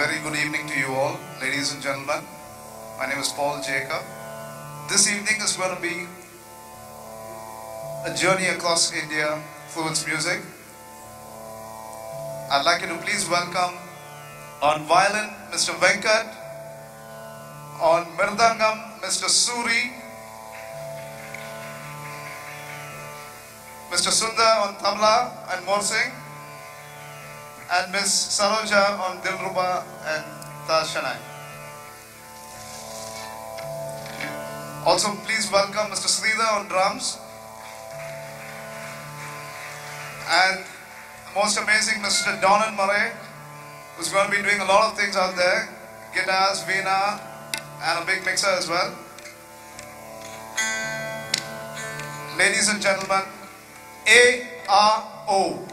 very good evening to you all, ladies and gentlemen. My name is Paul Jacob. This evening is going to be a journey across India through its music. I'd like you to please welcome on violin Mr. Venkat, on Mirdangam Mr. Suri, Mr. Sundar on tabla and morsing, and Miss Saroja on Dilruba and Tashanai. Also please welcome Mr. Sridhar on drums, and the most amazing Mr. Donan Murray, who's going to be doing a lot of things out there, guitars, veena, and a big mixer as well. Ladies and gentlemen, A-R-O.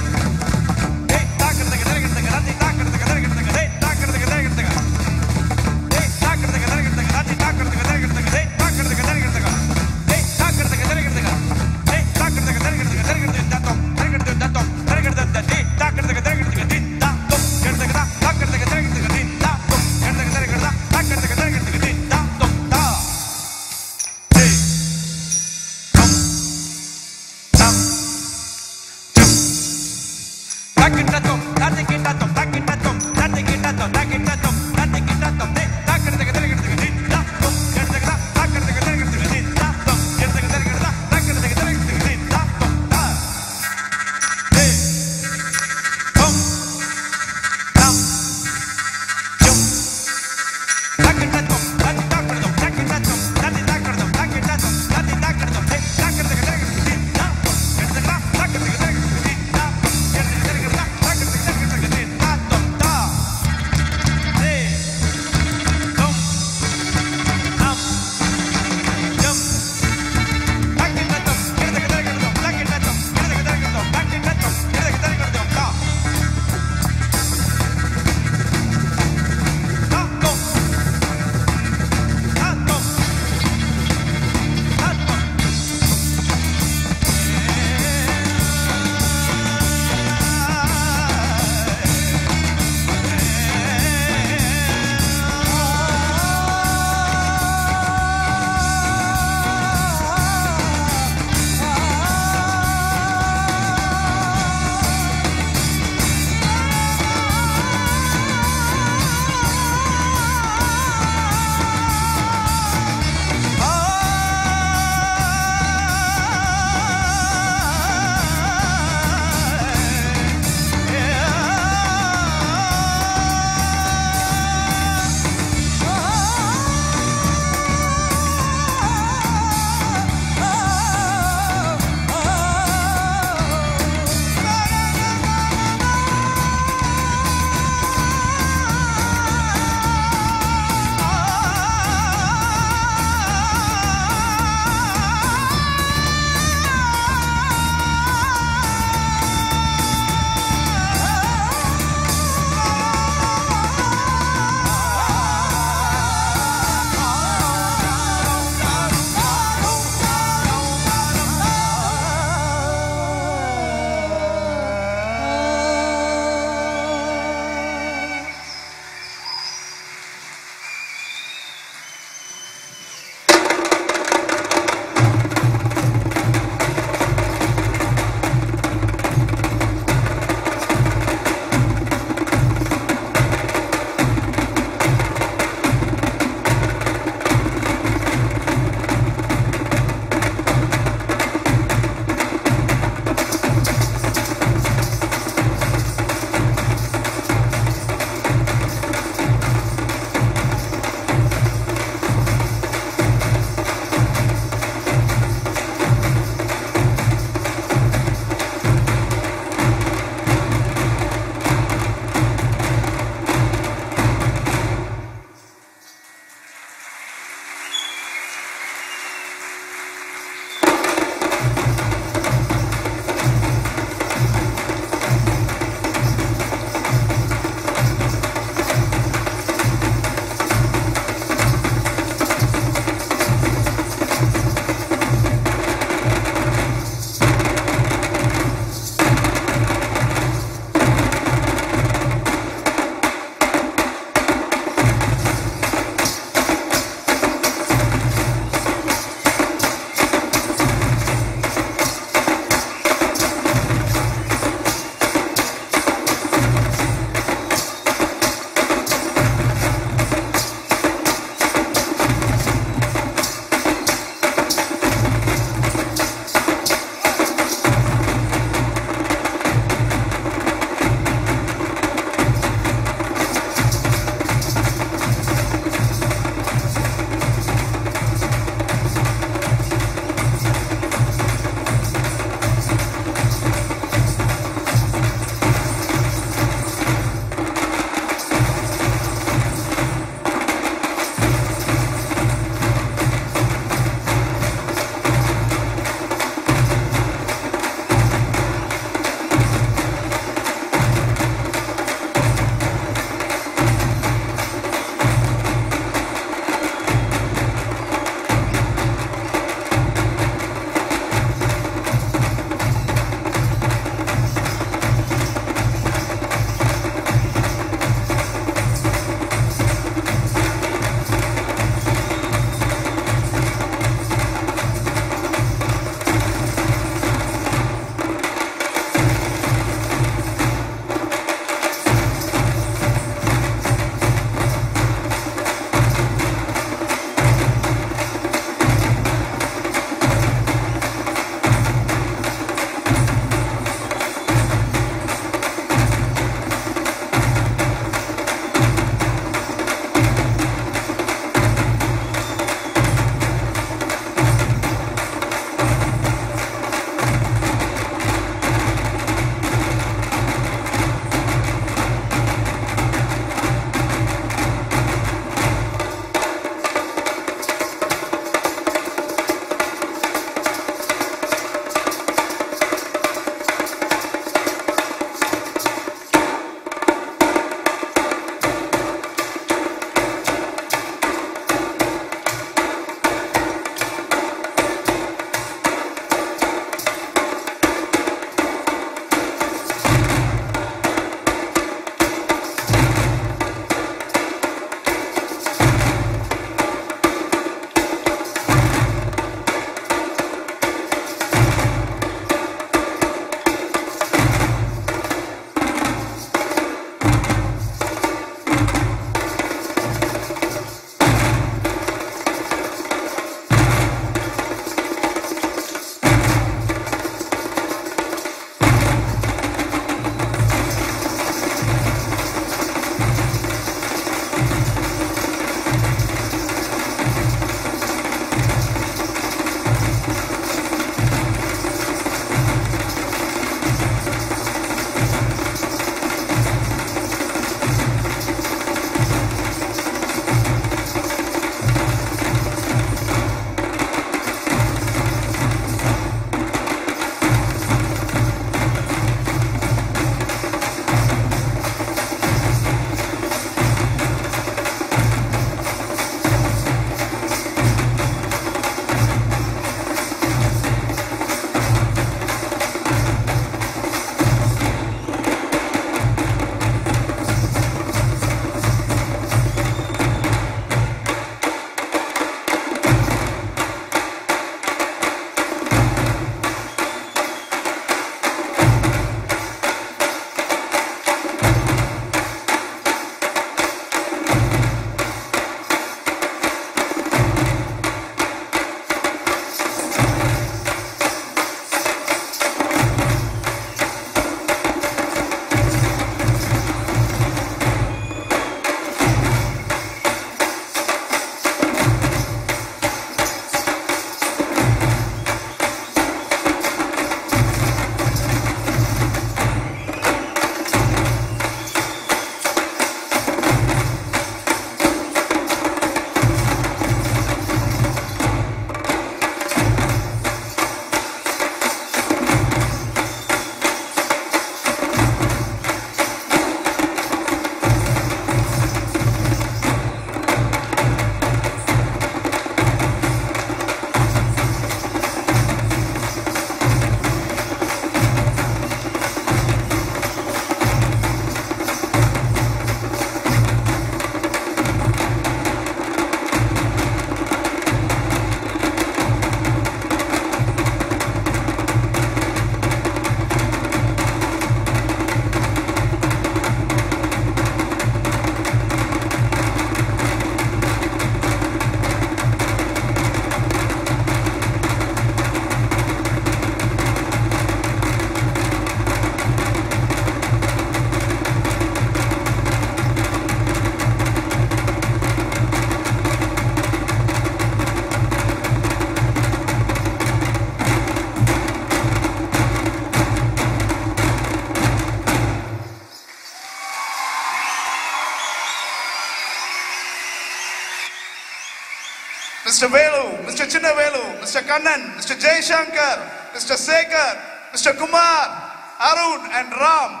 Mr. Velu, Mr. Chinnavelu, Mr. Kannan, Mr. Jay Shankar, Mr. Sekhar, Mr. Kumar, Arun and Ram.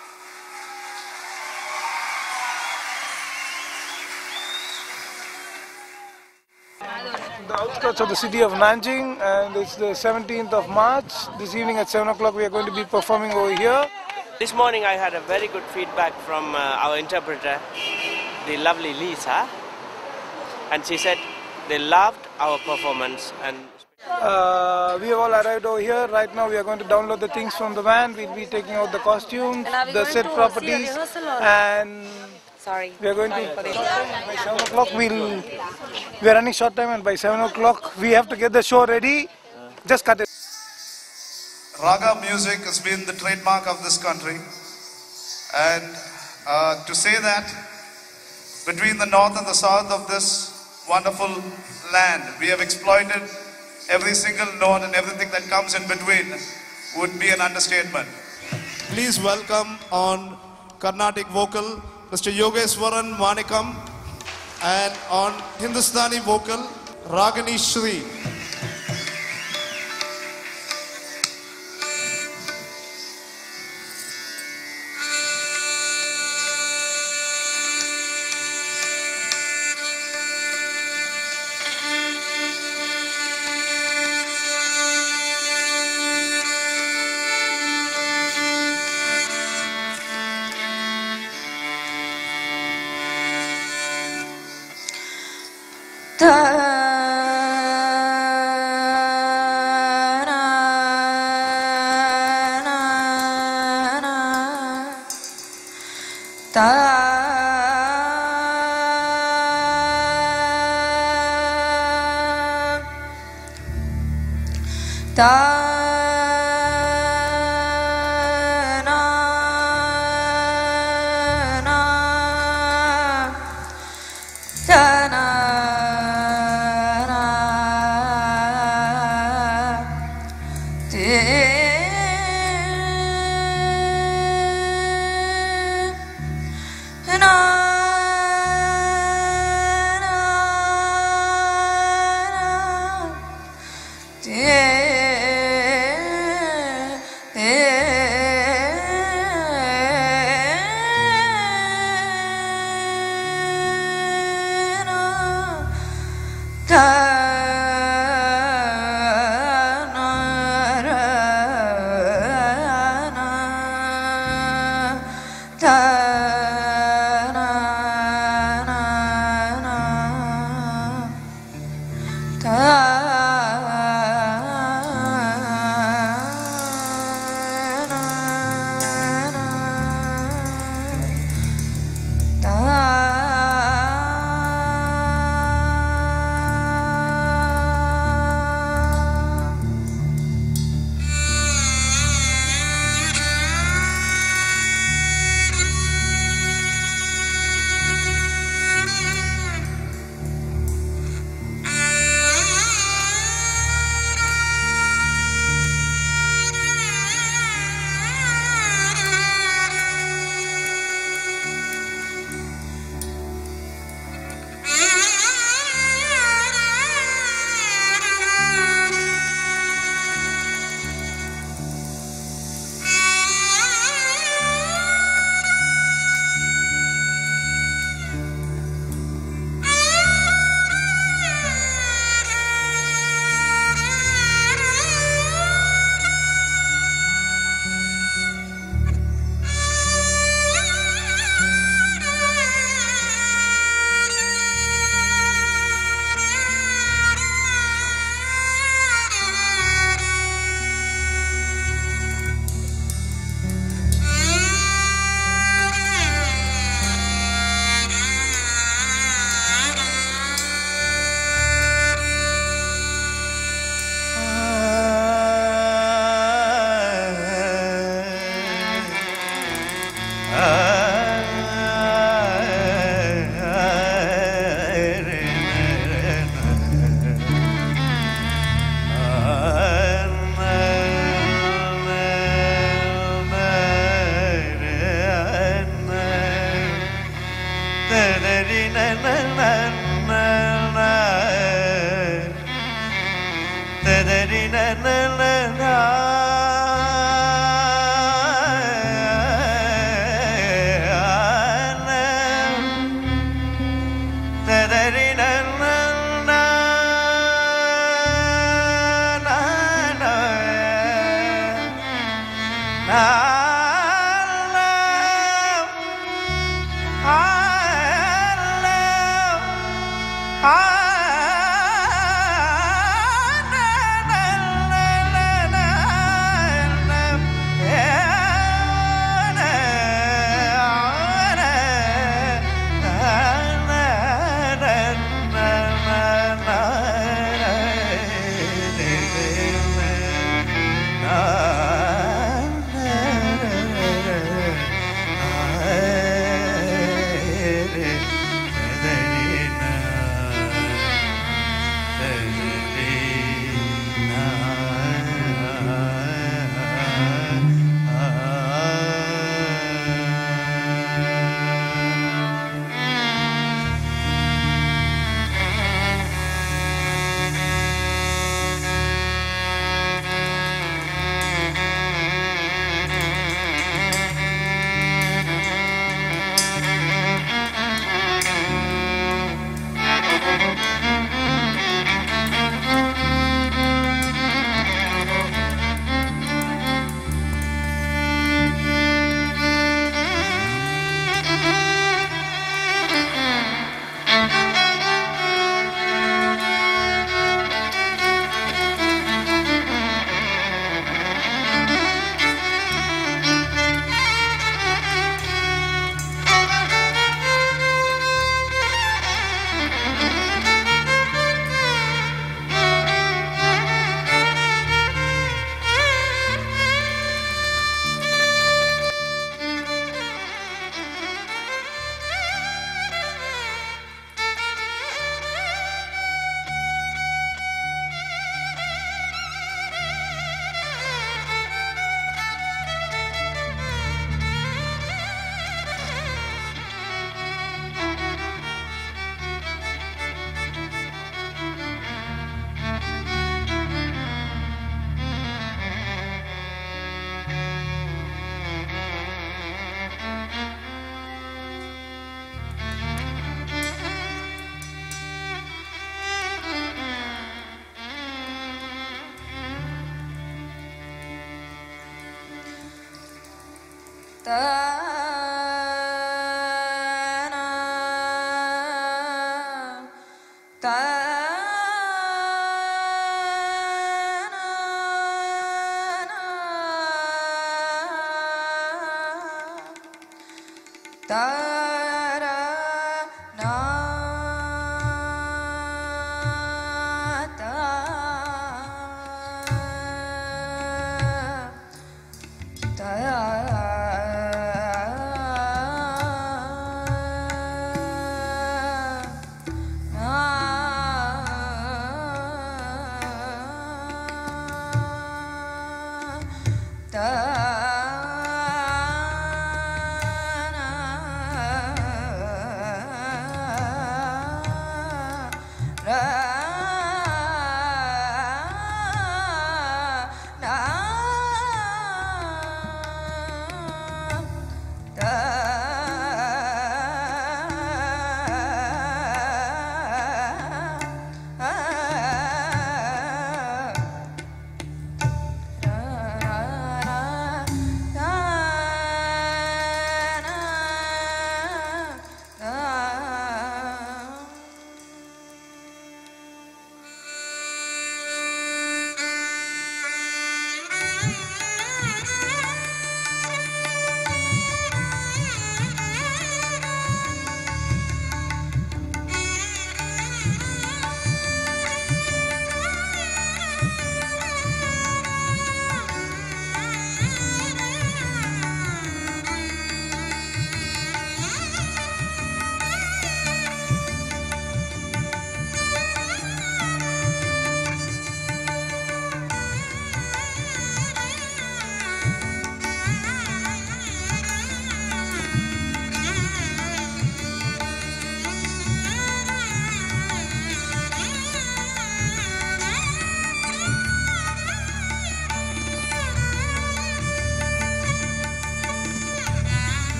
The outskirts of the city of Nanjing, and it's the 17th of March. This evening at 7 o'clock we are going to be performing over here. This morning I had a very good feedback from our interpreter, the lovely Lisa, and she said they loved our performance. And we have all arrived over here. Right now we are going to download the things from the van. We'll be taking out the costumes, the set properties, and we are going to by 7 o'clock. We are running short time, and by 7 o'clock we have to get the show ready. Just cut it. Raga music has been the trademark of this country, and to say that between the north and the south of this wonderful land, we have exploited every single note and everything that comes in between would be an understatement. Please welcome on Carnatic vocal Mr. Yogeswaran Manikam, and on Hindustani vocal Ragini Shri.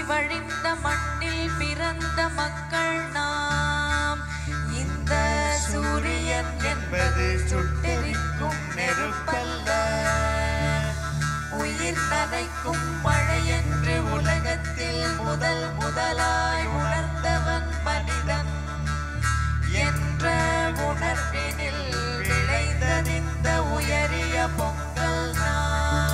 வழிந்த மண்ணில் பிறந்த மக்கள் நாம். இந்த சூரியன் என்பது சுட்டெரிக்கும் நெருப்பல்ல, உயிர் நனைக்கும் மழை என்று உலகத்தில் முதலாய் உணர்ந்தவன் மனிதன் என்ற உணர்வினில் விளைந்ததிந்த உயரிய பொங்கல் நாள்.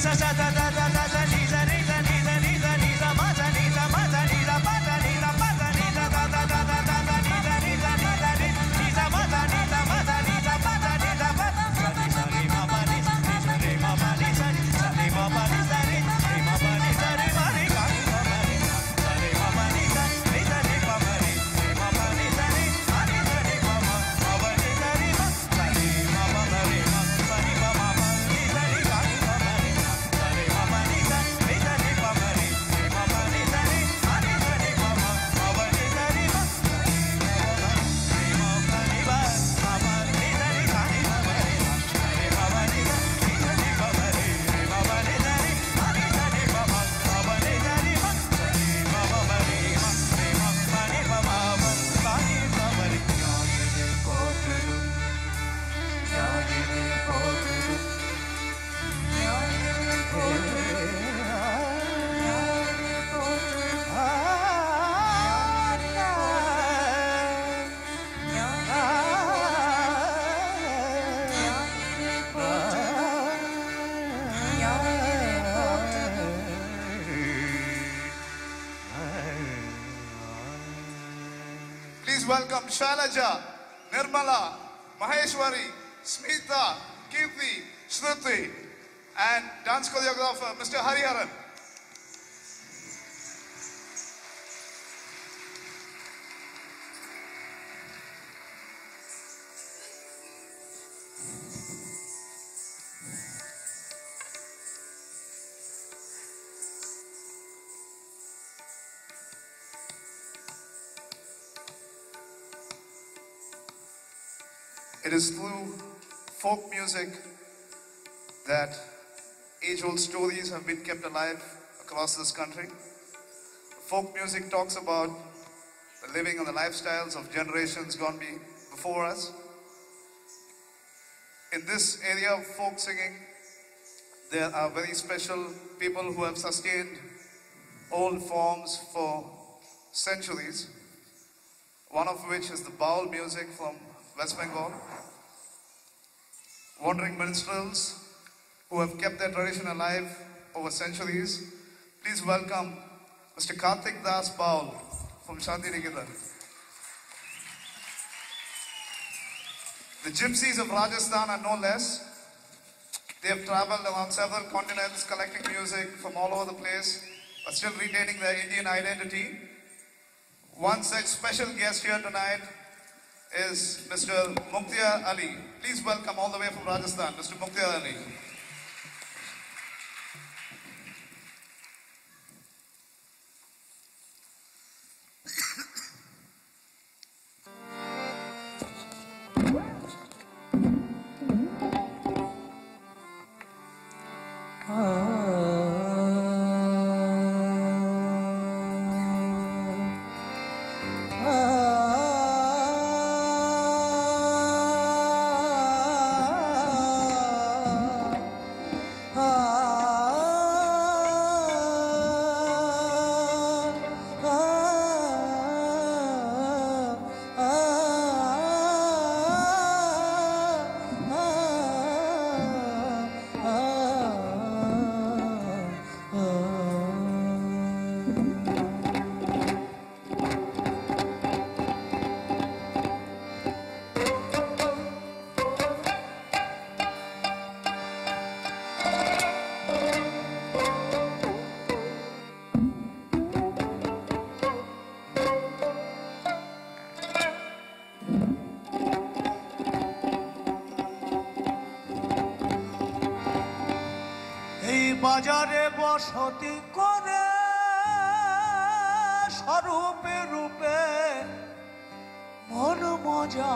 Please welcome Shalaja, Nirmala, Maheshwari, Smita, Kirti, Shruti, and dance choreographer Mr. Hariharan. It is through folk music that age-old stories have been kept alive across this country. Folk music talks about the living and the lifestyles of generations gone before us. In this area of folk singing, there are very special people who have sustained old forms for centuries, one of which is the baul music from West Bengal. Wandering minstrels who have kept their tradition alive over centuries. Please welcome Mr. Karthik Das Baul from Shantiniketan. The gypsies of Rajasthan are no less. They have traveled around several continents collecting music from all over the place, but still retaining their Indian identity. One such special guest here tonight is Mr. Mukhtar Ali. Please welcome all the way from Rajasthan, Mr. Mukhtar Ali. বাজারে বসতি করে স্বরূপে রূপে মন মজা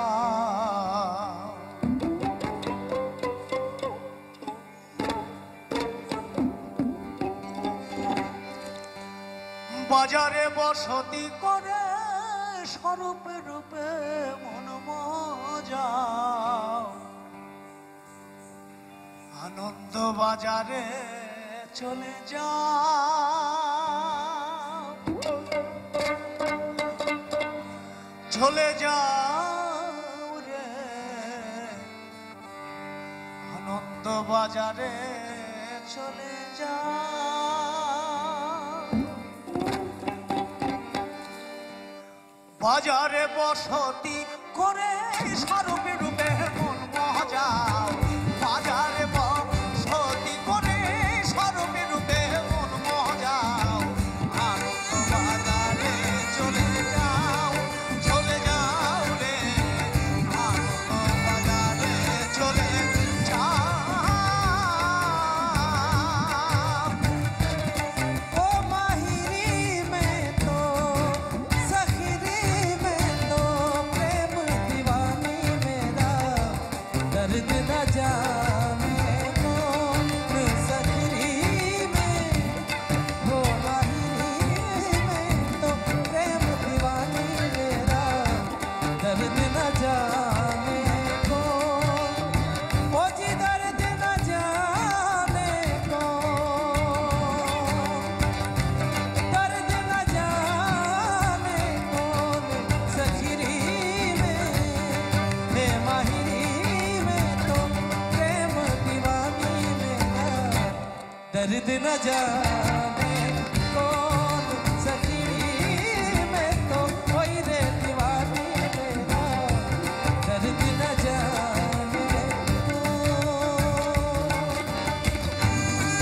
বাজারে বসতি করে স্বরূপে রূপে মন মজা আনন্দ বাজারে চলে যাও চলে যাও রে আনন্দ বাজারে চলে যা বাজারে বসতি করে স্বরূপে রূপে মন মজাও বাজারে বসতি করে স্বরূপে রূপে মন মজাও আনন্দ বাজারে চলে যাও রে আনন্দ বাজারে চলে যাও ও মাহিরি মে তো সখিরি মে তো প্রেম दीवानी मेरा दर्द न जाने कौन सखरी में हो माहिरी में तो प्रेम दीवानी मेरा दर्द न जाने कौन ओ जी दर्द न जाने कौन दर्द न जाने कौन सखरी में हे माहिरी में तो प्रेम दीवानी मेरा दर्द न जाने कौन सखरी में तो कोई रे दीवानी मेरा दर्द न जाने कौन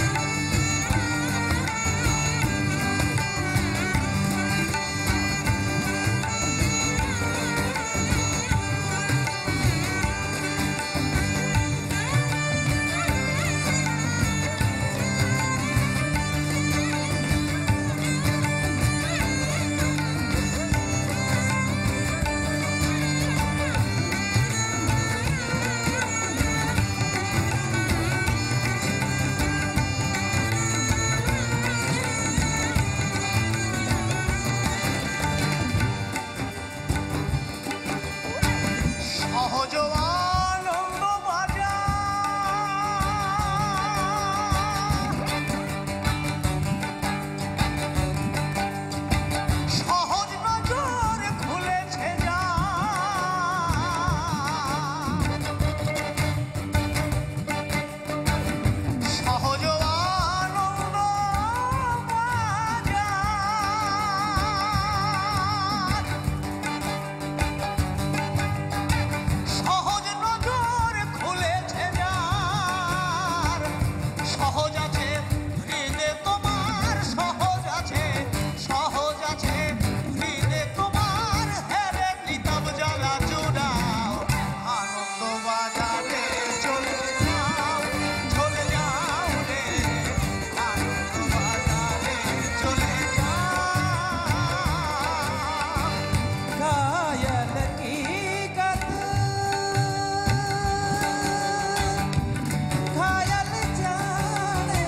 সহজ আনন্দ বাজার সহজ নজর খুলেছে যা সহজ আনন্দ বাজার সহজ নজর খুলেছে যার সহজ আছে হৃদে তোমার সহজ আছে হৃদে তোমার হেরে নিতম জ্বালা চুড়াও আনন্দ বাজারে চলে যাও রে আনন্দ বাজারে চলে যাও घायल की कत घायल जाने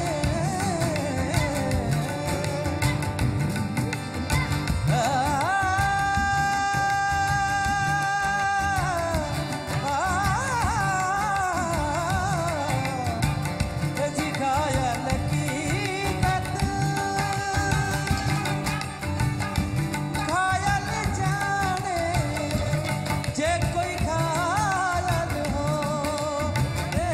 जी घायल की कत घायल जाने जे कोई घायल हो रे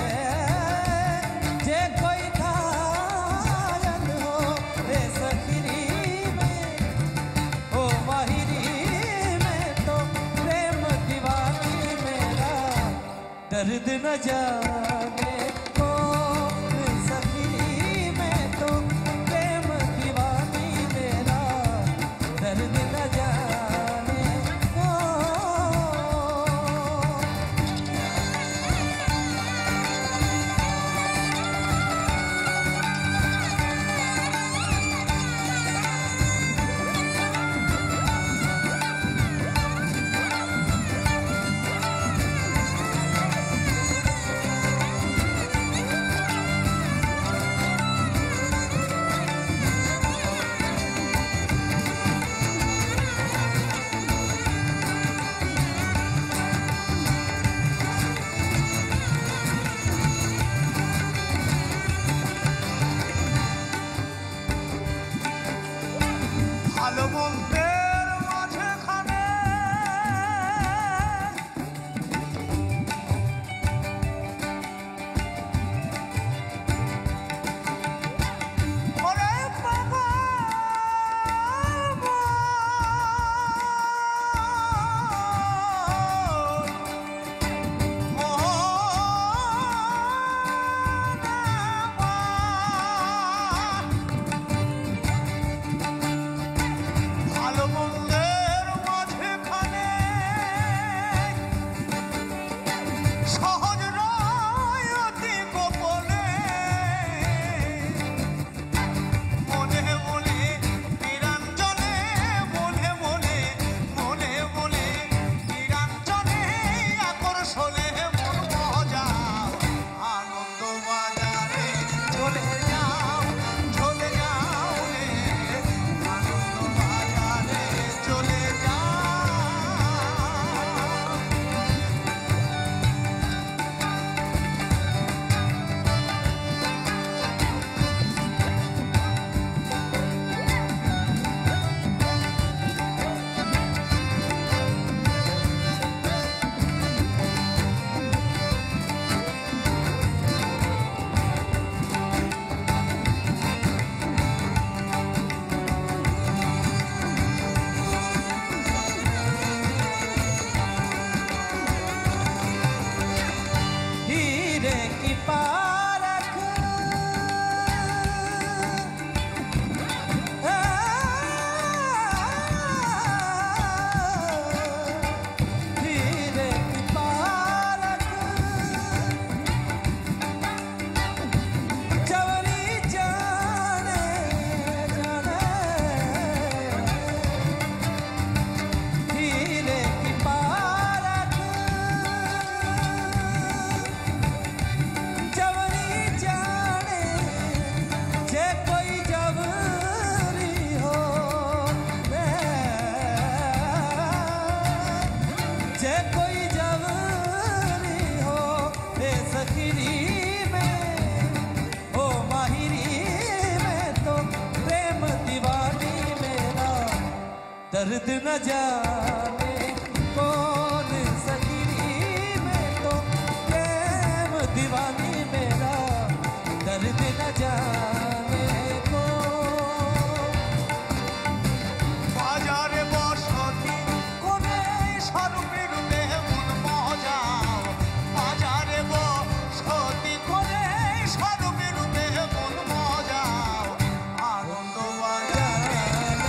जे कोई घायल हो रे सखरी में ओ माहिरी में तो प्रेम दीवानी मेरा दर्द न जाने कौन सखरी में तो प्रेम दीवानी मेरा दर्द न जाने कौन दर्द न जाने कौन सकीनी में तो प्रेम दीवानी मेरा दर्द न जाने कौन বাজারে বসতি কোনে স্বরূপের দেহ মন মজাও বাজারে বসতি কোনে স্বরূপের দেহ মন মজাও আনন্দ বাজারে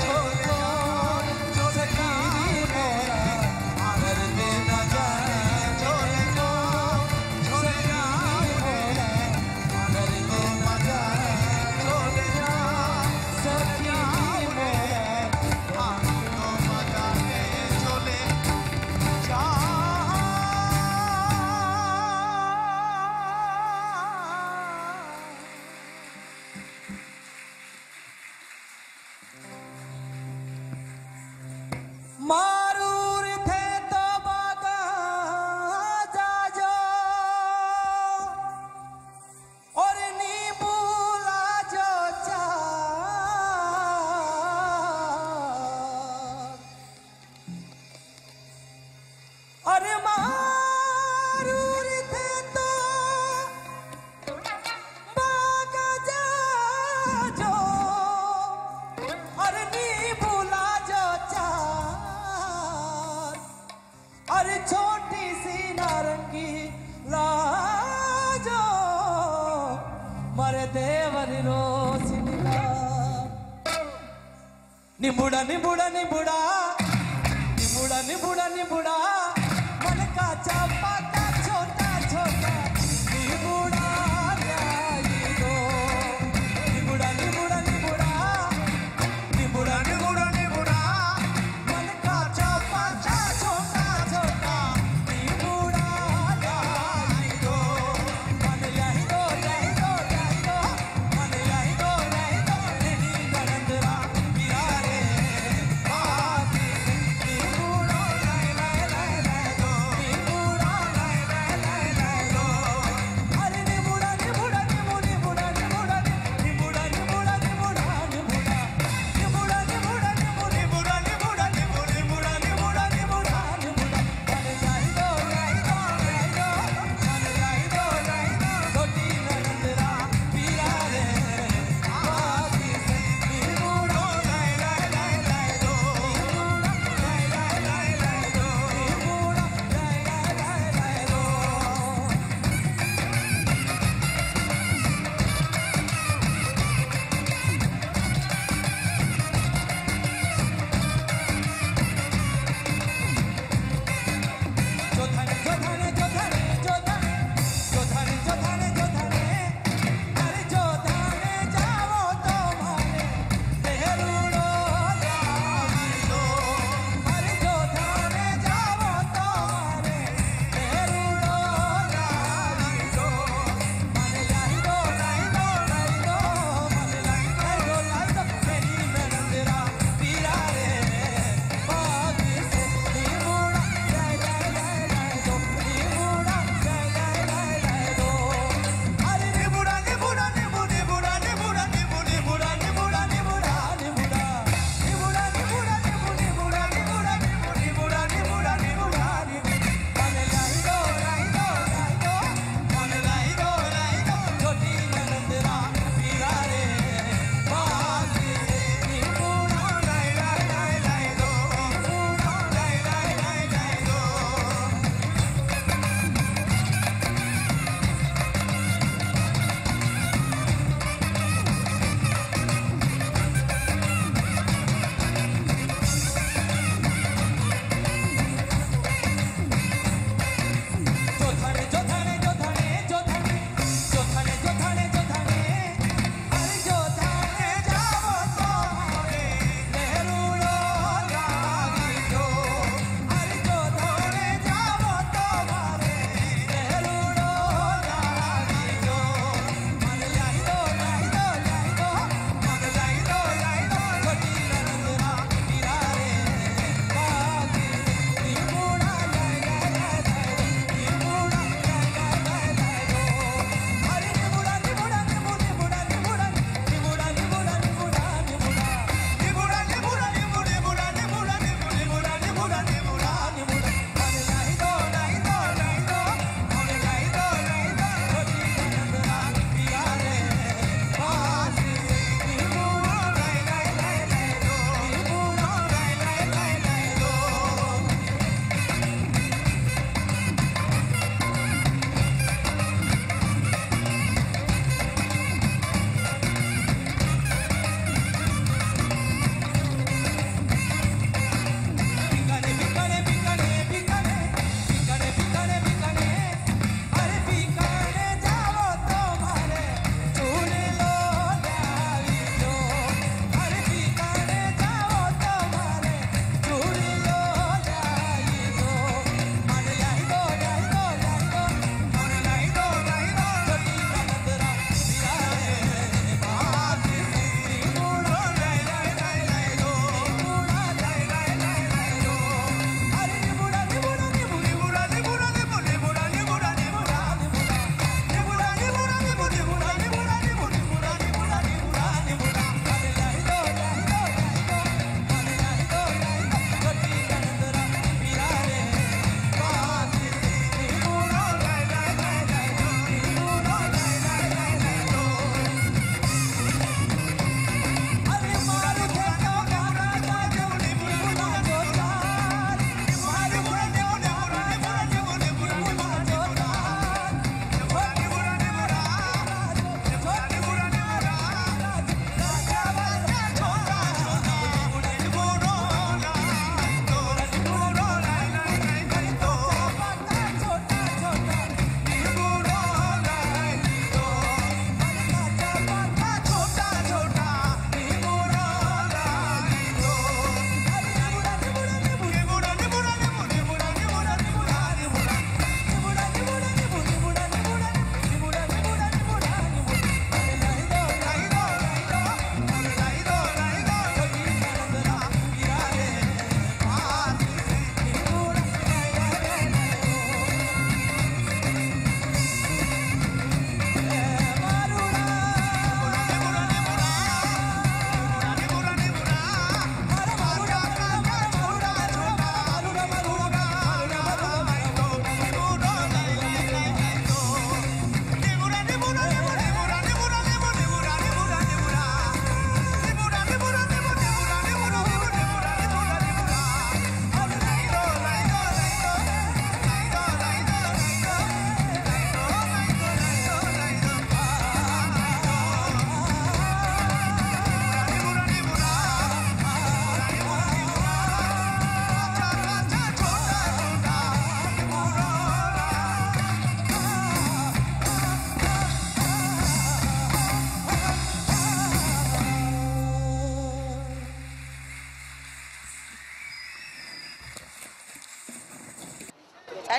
চলে सकीनी मेरा दर्द न जाने চলে চলে मेरा दर्द न जाने চলে যা सकीनी मेरा আনন্দ বাজারে চলে যা मारूर थे तो बागा जाजो और नीबूला जो चार अरे मारूर थे तो बागा जाजो अरे नीबूला जो चार अरे छोटी सी नारंगी लाजो मरे देवर रोशनीला निबुड़ा निबुड़ा निबुड़ा निबुड़ा निबुड़ा निबुड़ा मन का चापा का छोटा छोटा निबुड़ा लाई दो निबुड़ा निबुड़ा निबुड़ा निबुड़ा निबुड़ा निबुड़ा मन का चापा का छोटा छोटा निबुड़ा लाई दो मन लाई दो लाई दो लाई दो मन लाई दो नहीं गणंदरा पिया रे बाती निबुड़ा लाई लाई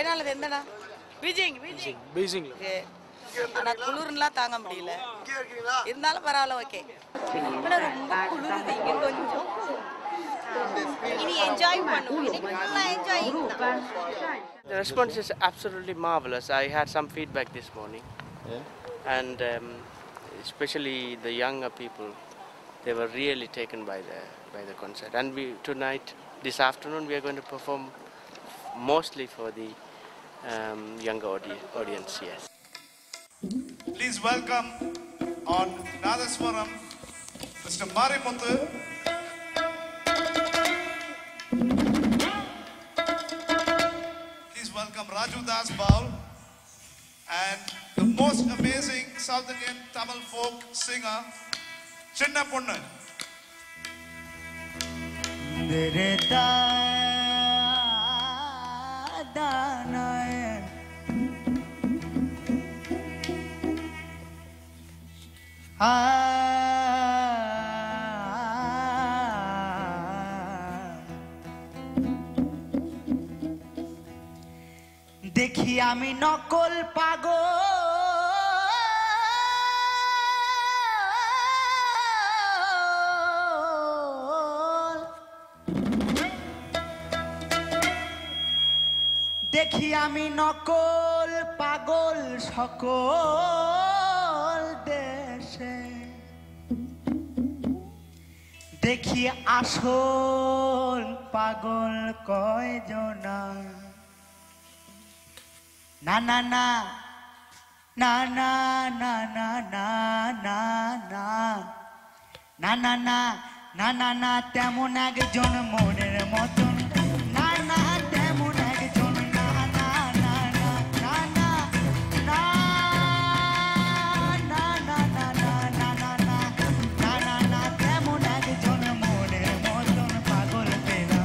China le endana? Beijing. Beijing. ஆனா குளிர்லாம் தாங்க முடியல. இருந்தாலும் பரவாயில்ல ஓகே. இப்ப ரொம்ப குளிருது இங்க கொஞ்சம். இனி என்ஜாய் பண்ணுவோம். இன்னைக்கு ஃபுல்லா என்ஜாயிங் தான். The response is absolutely marvelous. I had some feedback this morning. And especially the younger people, they were really taken by the concert. And this afternoon we are going to perform mostly for the younger audience, yes. Please welcome on Nadaswaram Mr. Marimuthu. Please welcome Raju Das Baul and the most amazing South Indian Tamil folk singer Chinna Ponnu. দেখি আমি নকল পাগল দেখি আমি নকল পাগল সকল দেশে দেখি আসল পাগল কয়জনা না না না না না না না না না না না না না না না না তেমন একজন মনের মতন না না তেমন একজন না না না না না না না না না না না না না না না না তেমন একজন মনের মতন পাগল পেলাম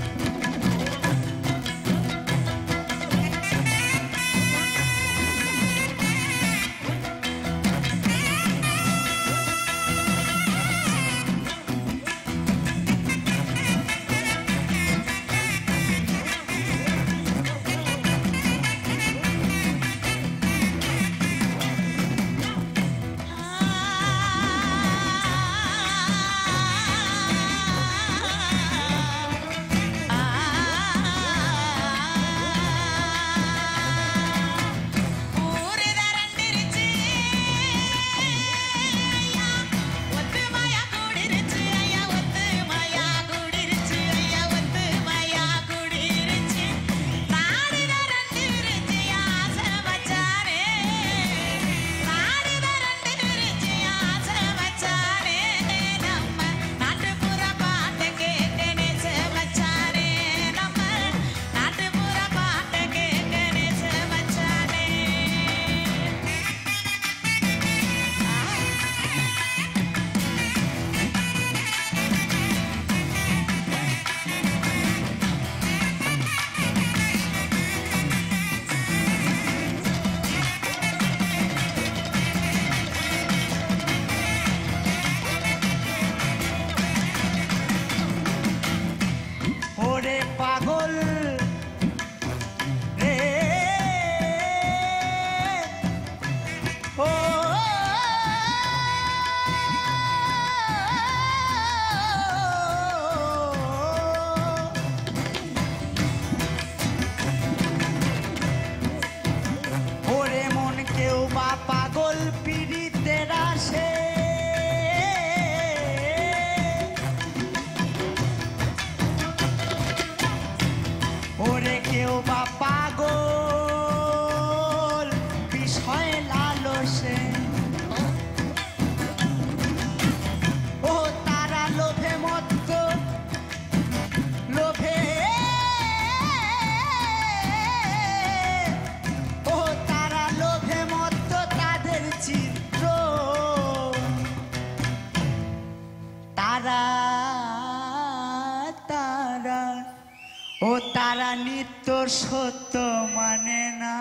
তারা নিত্য সত্য মানে না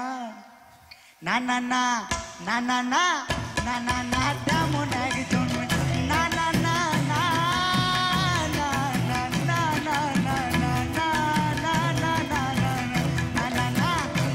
না না না না না না না না না তেমন একজন না না না না না না না না না না না না না না না না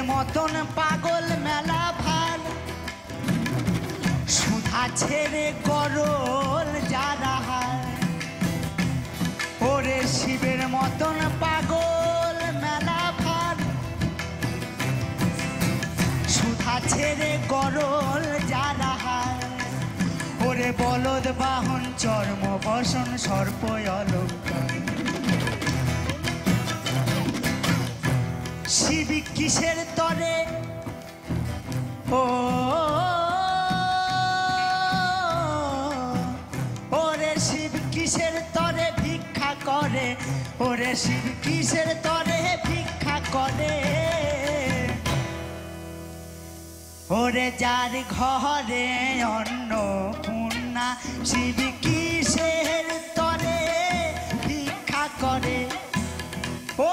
মতন পাগল মেলা ভার সুধা ছেড়ে গরল যারা হার ওরে শিবের মতন পাগল মেলা ভার সুধা ছেড়ে গরল যারা হার ওরে বলদ বাহন চর্ম বসন সর্প অলঙ্কার শিব কিসের তরে ও ওরে শিব কিসের তরে ভিক্ষা করে ওরে শিব কিসের তরে ভিক্ষা করে ওরে যার ঘরে অন্নপূর্ণা শিব কিসের তরে ভিক্ষা করে ও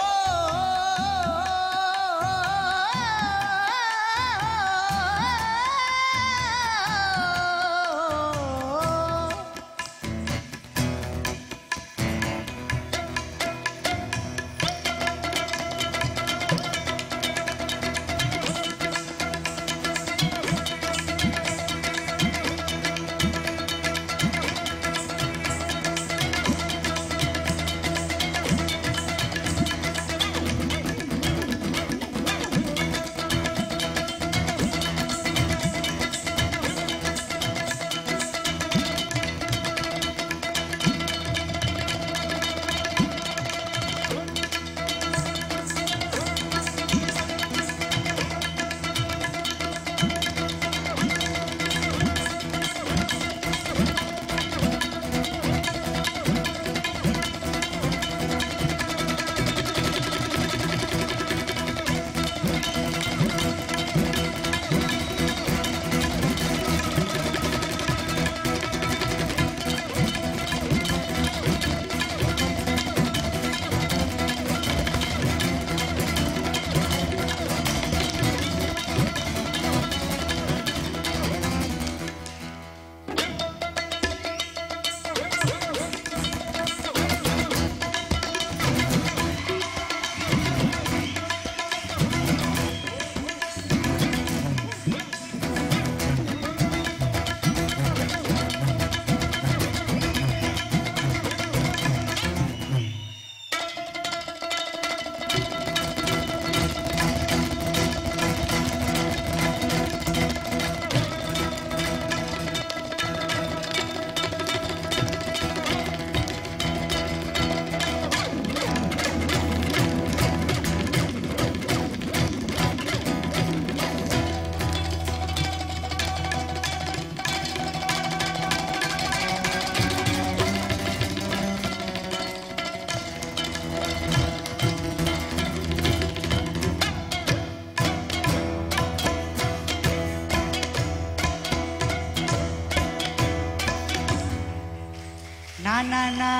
না না না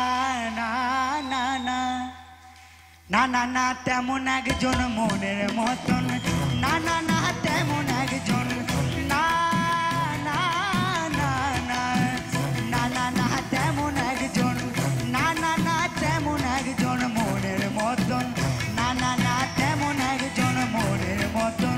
না না না না না না তেমন একজন মনের মতন না না না তেমন একজন না না না না না না না তেমন একজন না না না তেমন একজন মনের মতন না না না তেমন একজন মনের মতন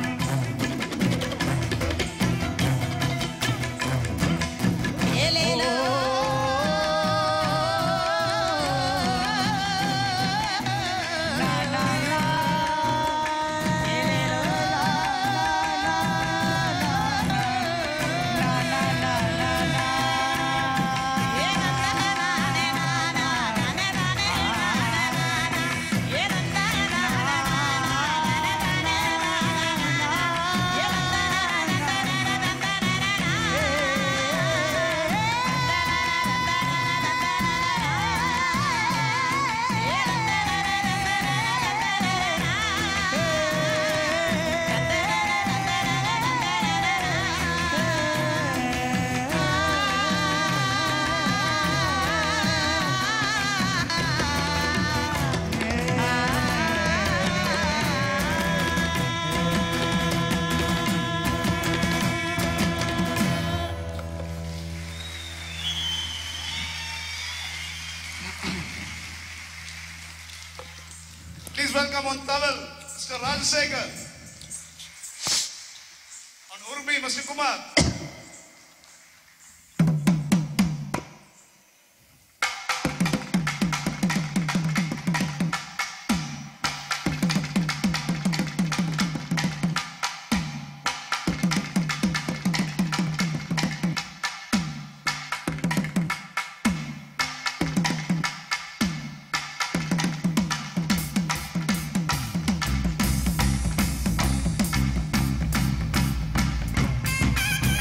Please welcome on Tamil, Mr. Rajsekhar. Nandri, Mr. Kumar. Thank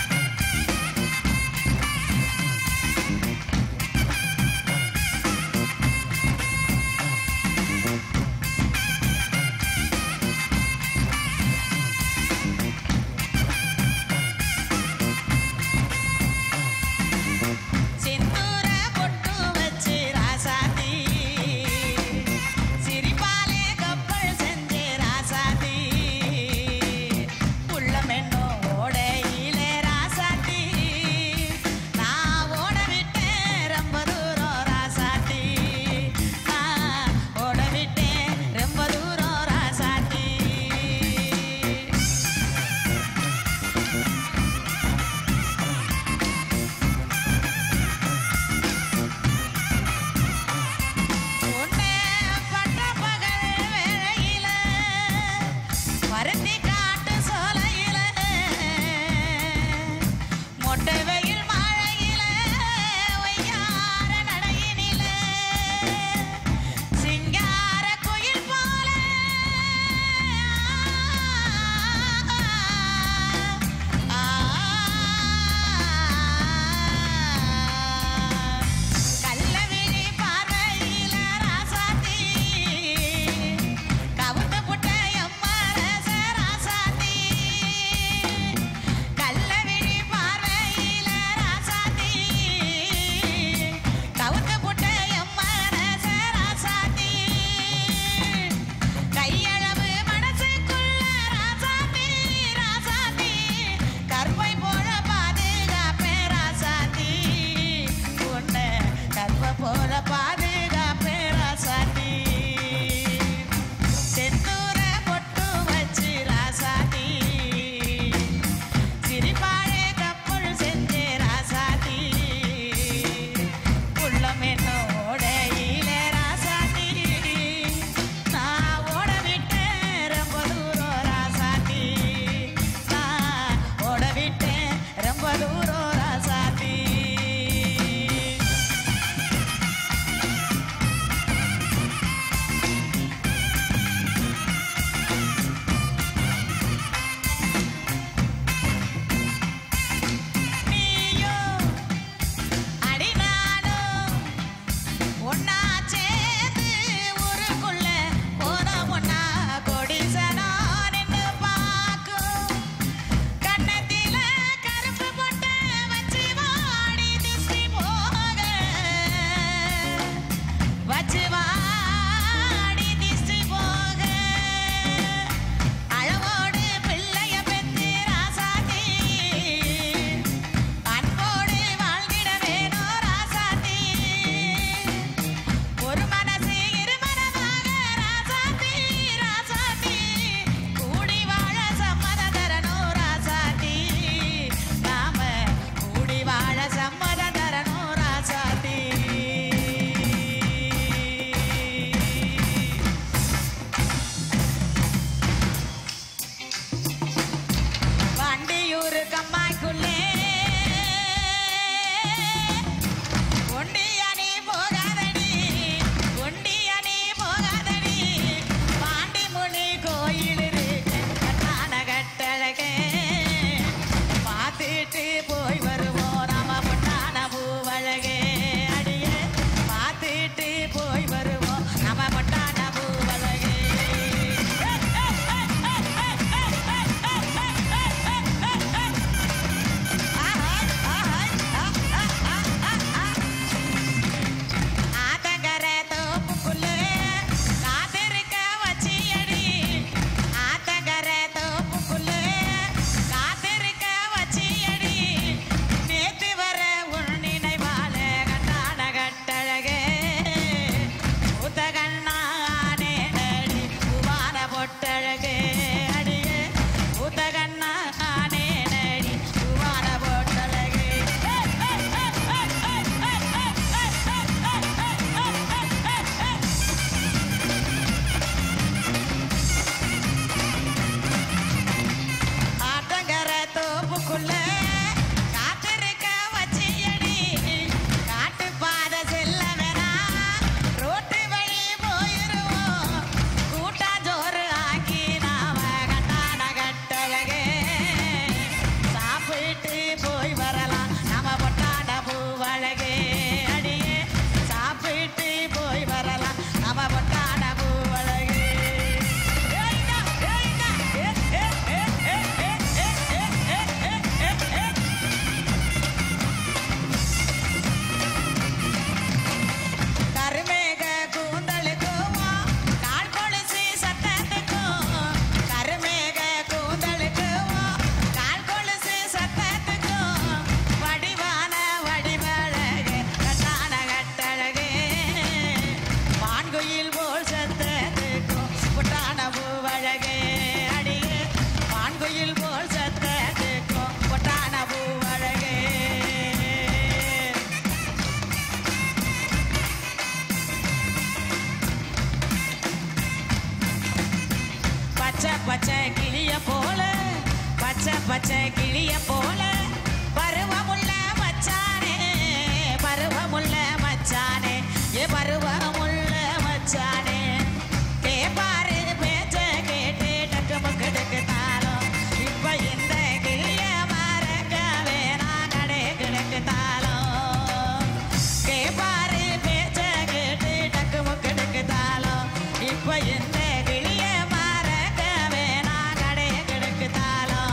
பச்சை பச்சை கிளிய போல பருவமுள்ள மச்சானே பருவமுள்ள மச்சானே ஏ பருவமுள்ள மச்சானே கேப்பாரு பேச்ச கேட்டு டக்கு முக்கு டக்கு தாளம் இப்ப இந்த கிளிய மறக்கவே நான் கடை கிடக்கு தாளம் கேப்பாரு பேச்ச கேட்டு டக்கு முக்கு டக்கு தாளம் இப்ப இந்த கிளிய மறக்கவே நான் கடை கிடக்கு தாளம்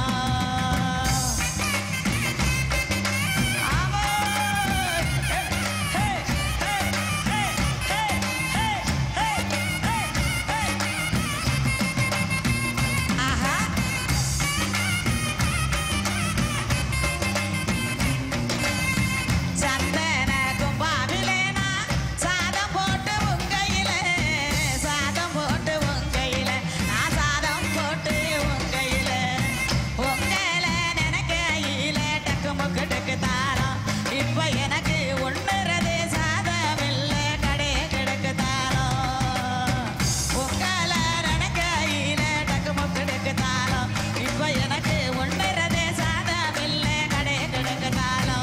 சந்தன கும்பாவிலேனா சாதம் போட்டு உங்கையில சாதம் போட்டு உங்கையில நான் சாதம் போட்டு உங்கையில உங்கள நினைக்கையில டக்கு முக்கு டக்கு தாரம் இப்ப எனக்கு ஒண்ணுறது சாதம் இல்ல கடை கிடக்கு தாரம் உங்கள நினைக்கையில டக்கு முக்கு டக்கு தாரம் இப்ப எனக்கு ஒண்ணுறது சாதம் இல்ல கடை கிடக்கு தாரம்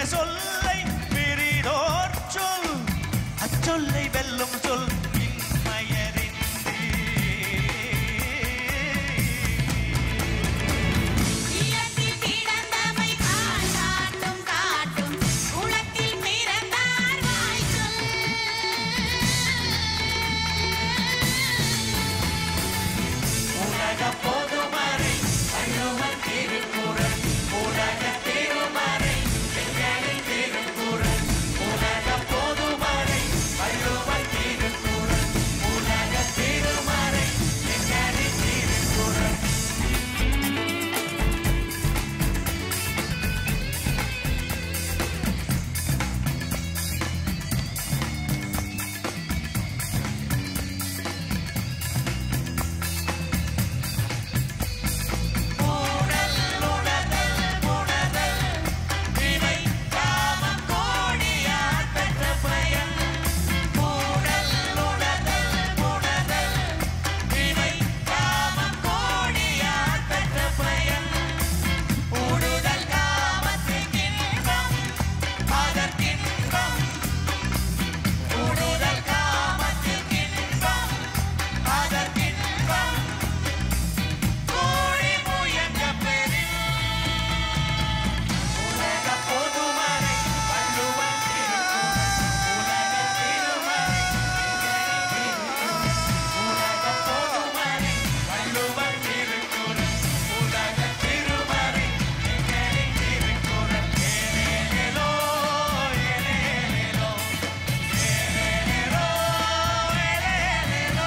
சொல்லை பிரிதோர் சொல் அச்சொல்லை வெல்லும் சொல் இன்மையறிந்தே இல்லத்தில் பிறந்தமை காட்டும் காட்டும் குளத்தில் பிறந்தார் வாய் சொல் உலக பொதுமறை வள்ளுவர் திருக்குறள் உலக திருமறை எங்களின் திருக்குறள் உலக பொதுமறை வள்ளுவர் திருக்குறள் உலக திருமறை எங்களின் திருக்குறள் ஊடல் உணதல் புணதல் இவை காமம் கோடியார் பெற்ற பயன் ஊடல் உணதல் புணதல் இவை காமம் கோடியார் பெற்ற பயன் ஊடுதல் காமத்திற்கின்பம் அதற்கின்பம் ஊடுதல் காமத்திற்கின்பம் அதற்கின்பம் கோடி முயங்க பெறின் உலக பொதுமறை வள்ளுவர் திருக்குறள் உலக திருமறை உலக பொதுமறை வள்ளுவர் திருக்குறள் உலக திருமறை எங்களின் திருக்குறள் ஏலேலோ ஏலேலோ ஏலேலோ ஏலேலோ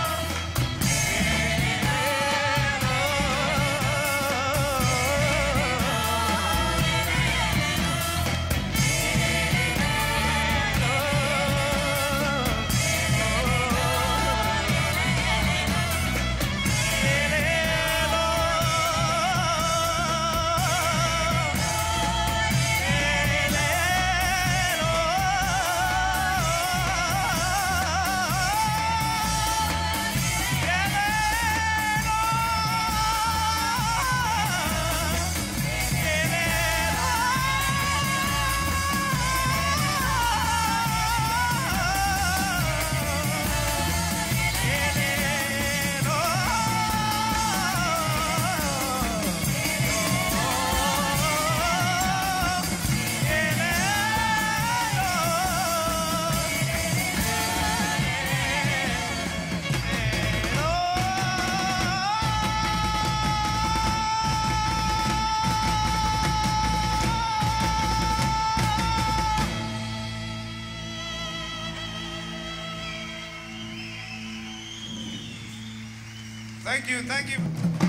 Thank you.